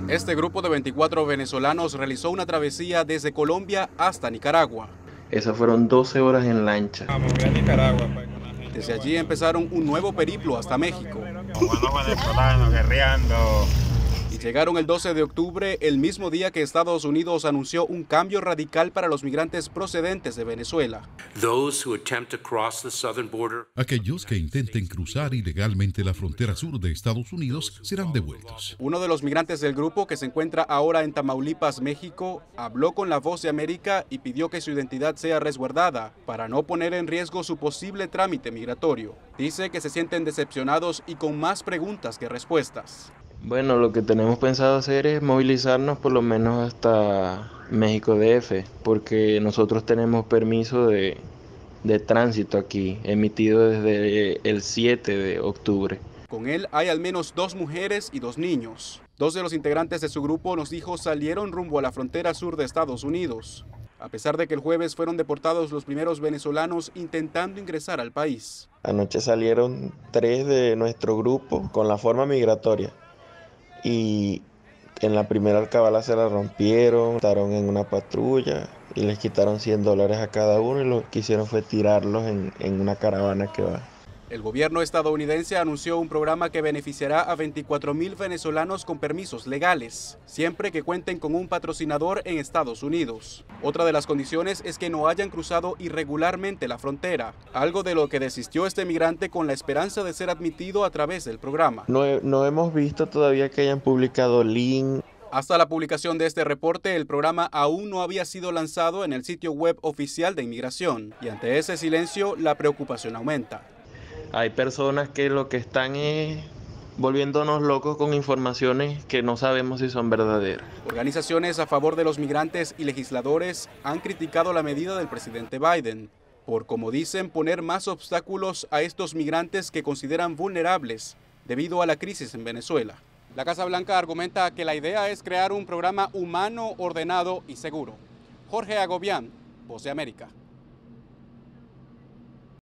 Este grupo de 24 venezolanos realizó una travesía desde Colombia hasta Nicaragua. Esas fueron 12 horas en lancha. Vamos a Nicaragua, pues, con la gente Desde allí empezaron un nuevo periplo hasta México. con buenos venezolanos guerreando. Y llegaron el 12 de octubre, el mismo día que Estados Unidos anunció un cambio radical para los migrantes procedentes de Venezuela. Aquellos que intenten cruzar ilegalmente la frontera sur de Estados Unidos serán devueltos. Uno de los migrantes del grupo, que se encuentra ahora en Tamaulipas, México, habló con La Voz de América y pidió que su identidad sea resguardada para no poner en riesgo su posible trámite migratorio. Dice que se sienten decepcionados y con más preguntas que respuestas. Bueno, lo que tenemos pensado hacer es movilizarnos por lo menos hasta México DF, porque nosotros tenemos permiso de tránsito aquí, emitido desde el 7 de octubre. Con él hay al menos 2 mujeres y 2 niños. 2 de los integrantes de su grupo, nos dijo, salieron rumbo a la frontera sur de Estados Unidos, a pesar de que el jueves fueron deportados los primeros venezolanos intentando ingresar al país. Anoche salieron 3 de nuestro grupo con la forma migratoria y en la primera alcabala se la rompieron, estaron en una patrulla y les quitaron $100 a cada uno y lo que hicieron fue tirarlos en una caravana que va. El gobierno estadounidense anunció un programa que beneficiará a 24,000 venezolanos con permisos legales, siempre que cuenten con un patrocinador en Estados Unidos. Otra de las condiciones es que no hayan cruzado irregularmente la frontera, algo de lo que desistió este migrante con la esperanza de ser admitido a través del programa. No hemos visto todavía que hayan publicado link. Hasta la publicación de este reporte, el programa aún no había sido lanzado en el sitio web oficial de inmigración, y ante ese silencio, la preocupación aumenta. Hay personas que lo que están es volviéndonos locos con informaciones que no sabemos si son verdaderas. Organizaciones a favor de los migrantes y legisladores han criticado la medida del presidente Biden por, como dicen, poner más obstáculos a estos migrantes que consideran vulnerables debido a la crisis en Venezuela. La Casa Blanca argumenta que la idea es crear un programa humano, ordenado y seguro. Jorge Agobián, Voz de América.